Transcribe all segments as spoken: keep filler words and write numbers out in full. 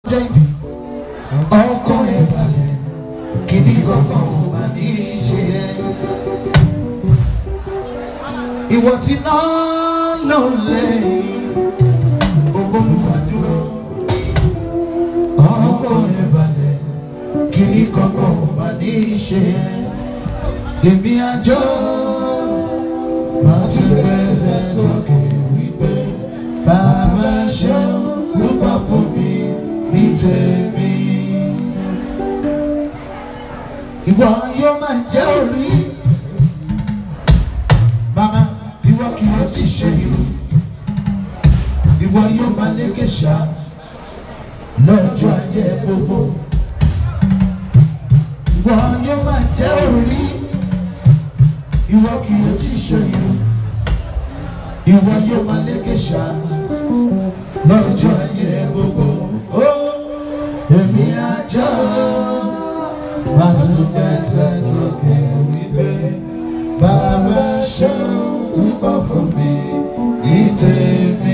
ọkọ ẹ balẹ̀ kìdí gbọ̀ngàn ò bá ní í ṣe ẹ́. Ìwọ tí náà lọ lẹ́yìn Olúwa dúró. Ọkọ ẹ balẹ̀ kìdí gbọ̀ngàn ò bá ní í ṣe ẹ́. Èmi àjọ máa ti bẹ̀rẹ̀ sókè wípé bàbá ṣe ló bá fún mi ní tèmi. Ìwọ yóò máa jẹ́ orí màmá, ìwọ kì yóò sì ṣe irú. Ìwọ yóò máa lékè ṣá lọ́jọ́ ayé gbogbo. Ìwọ yóò máa jẹ́ orí, ìwọ kì yóò sì ṣe irú. Ìwọ yóò máa lékè ṣá lọ́jọ́ ayé gbogbo. Èmi àjọ máa tún bẹ̀rẹ̀ sókè wípé bàbá ṣe púpọ̀ fún mi ní tèmi.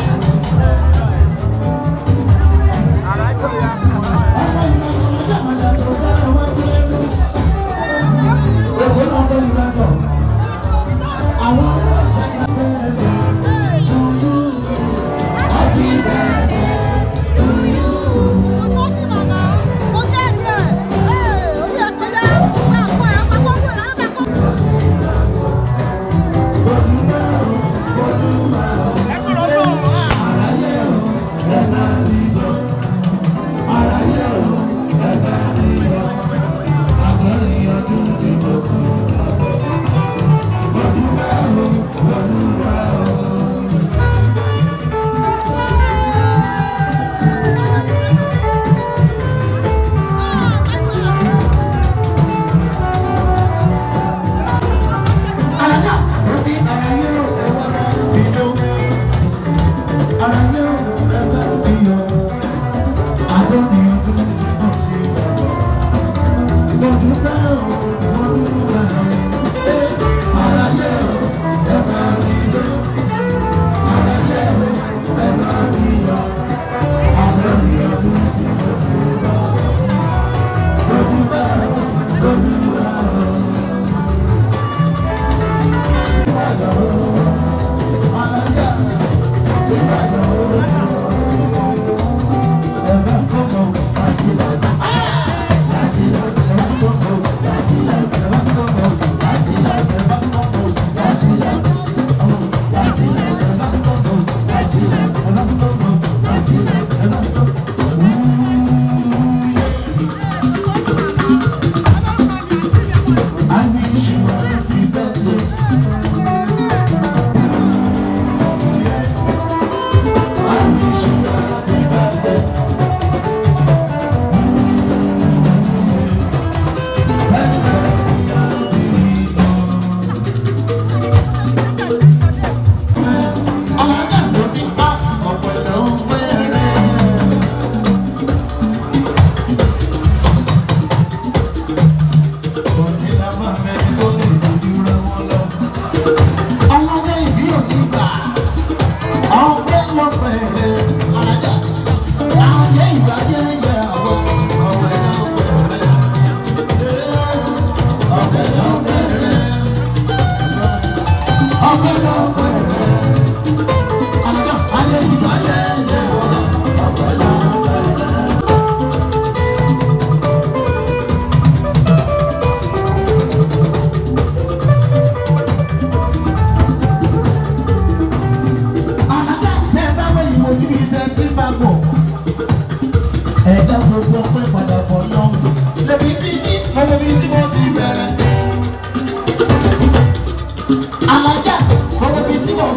Come on.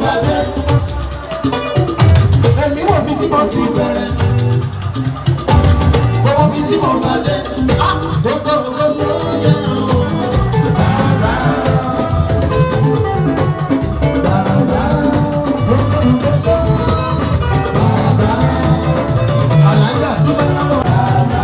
gbàgbé. Èmi wò bí tí mo ti bẹ̀rẹ̀. Gbogbo bí tí mo gbàgbé. Gbogbo gbogbo yẹ o. Bàbá. Bàbá. Gbogbo gbogbo. Bàbá. Àlàyé àdúgbò náà. Bàbá.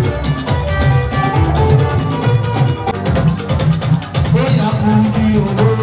Bóyá kò bí owó.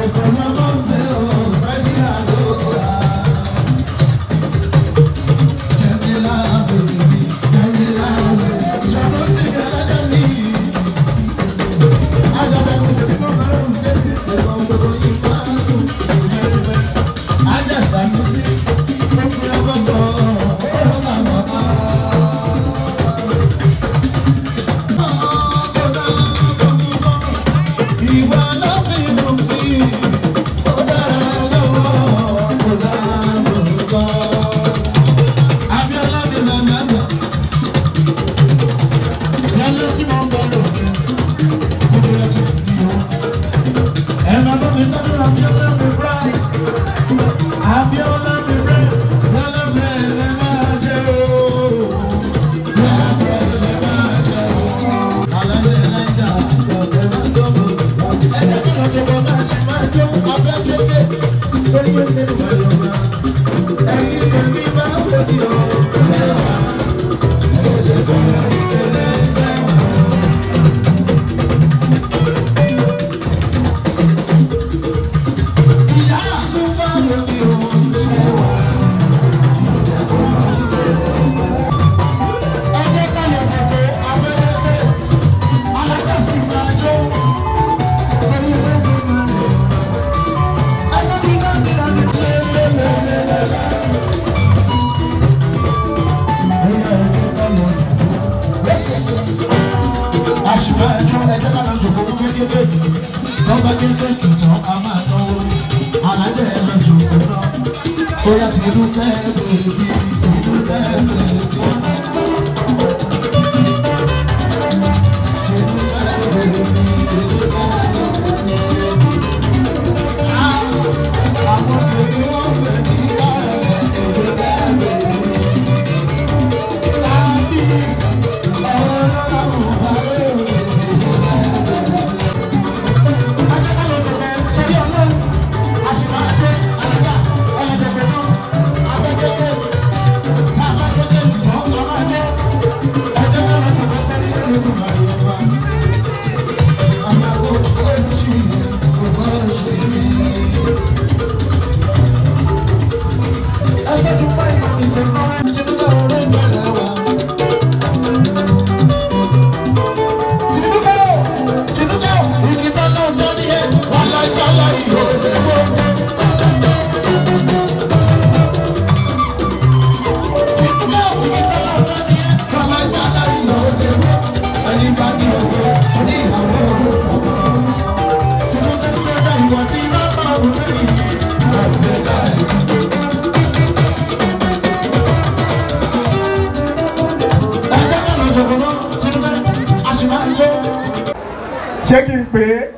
ṣé kí n pè é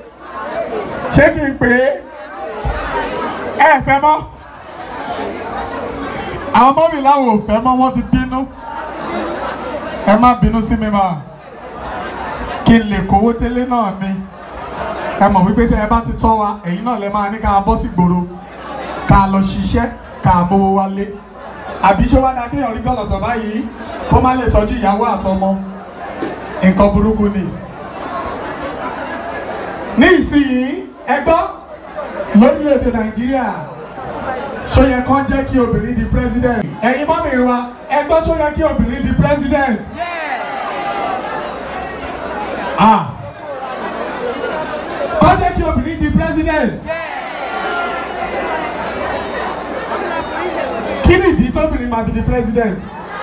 ṣé kí n pè é ẹ fẹ́ mọ́ àwọn ọmọ mi láwọn ò fẹ́ mọ́ wọ́n ti bínú ẹ má bínú sí mi mà kí n lè kówó délé náà ni ẹ mọ̀ wípé tí ẹ bá ti tọ́ wa ẹ̀yin náà lè máa ní ká bọ́ sí gbòòrò ká lọ ṣiṣẹ́ ká mówó wálé àbí ṣé wá dá kéèyàn rí gọ́lọ̀tọ̀ báyìí kó má lè tọ́jú ìyàwó àtọmọ nǹkan burúkú ni. ní ìsinyìí ẹ gbọ́ lórílẹ̀‐èdè Nàìjíríà ṣó yẹ kán jẹ́ kí obìnrin di president ẹ̀yin mọ́mì wa ẹ gbọ́ ṣó yẹ kí obìnrin di president. ah kán jẹ́ kí obìnrin di president. kí ni ìdí tóbìnrin máa fi di president?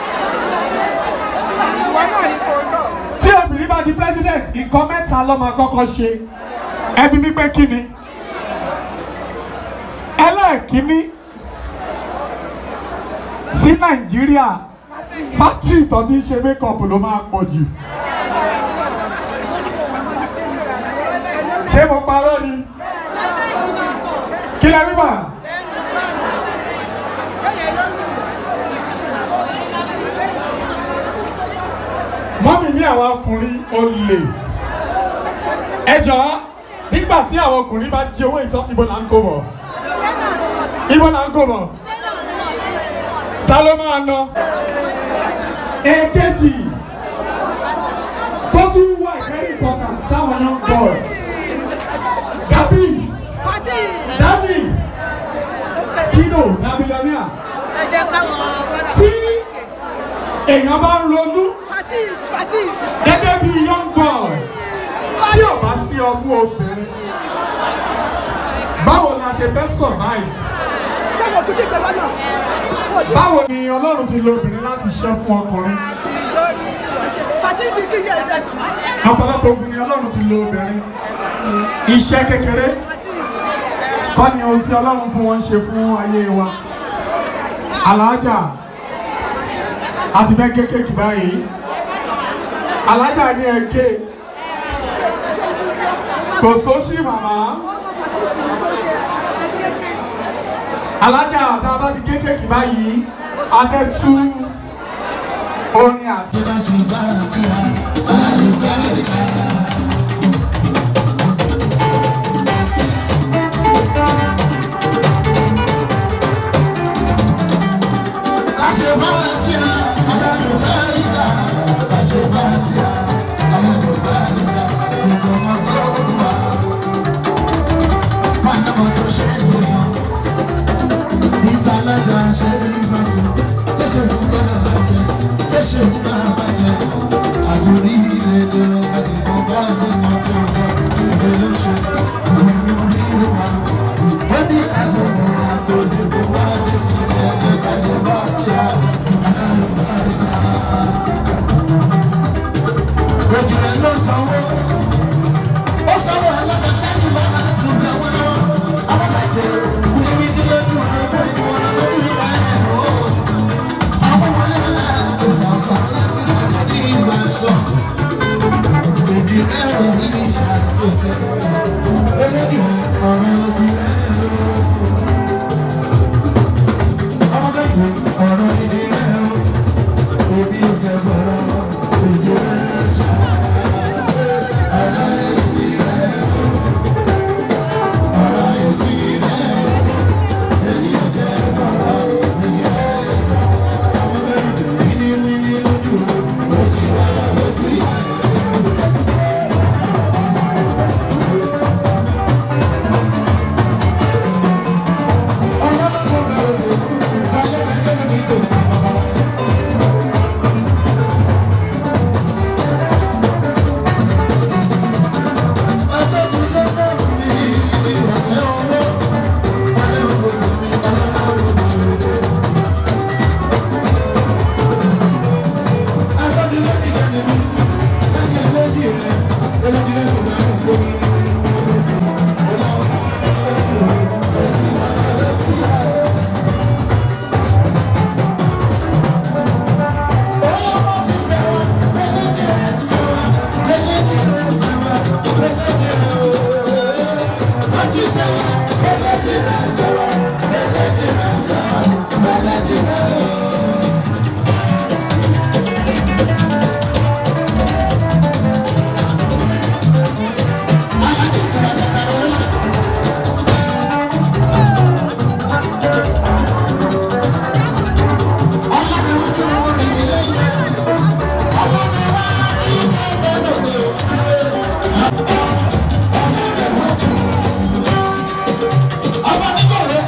tí obìnrin bá di president nǹkan mẹ́ta ló máa kọ́kọ́ ṣe ẹbí mi pé kí ni ẹlẹ́ẹ̀kíní sí Nàìjíríà fátírì tó ti ń ṣe mékọ̀pù ló máa pọ̀ jù. ṣé mo parọ́ ni kí lẹ rí mà. mọ́mí ní àwọn ọkùnrin olè ẹ jọ̀ọ́ nígbà tí àwọn ọkùnrin bá jí owó ìtọ́ ibo là ń kó bọ̀ ibo là ń kó bọ̀ ta ló máa ná. èkejì tó tún wà very important sáwọn young boys gabis tí èèyàn bá ń ronú gẹ́gẹ́ bí young boy tí ò bá sí ọmú obìnrin báwo la ṣe fẹ́ survive? Báwo ni Ọlọ́run ti lo obìnrin láti ṣẹ́ fún ọkùnrin? Ọ̀pọ̀lọpọ̀ ogun ni Ọlọ́run ti lo obìnrin. Iṣẹ́ kékeré kọ́ ni ohun tí Ọlọ́run fún wọn ṣe fún ayé wa. Alájà àti fẹ́ gé kéèkì báyìí. Alájà ní ẹgé. Kò sóṣì màmá. Alájà àti abá ti gé kéèkì báyìí. A fẹ́ tú orin àti I'm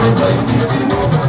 gbogbo ibi tí mo bá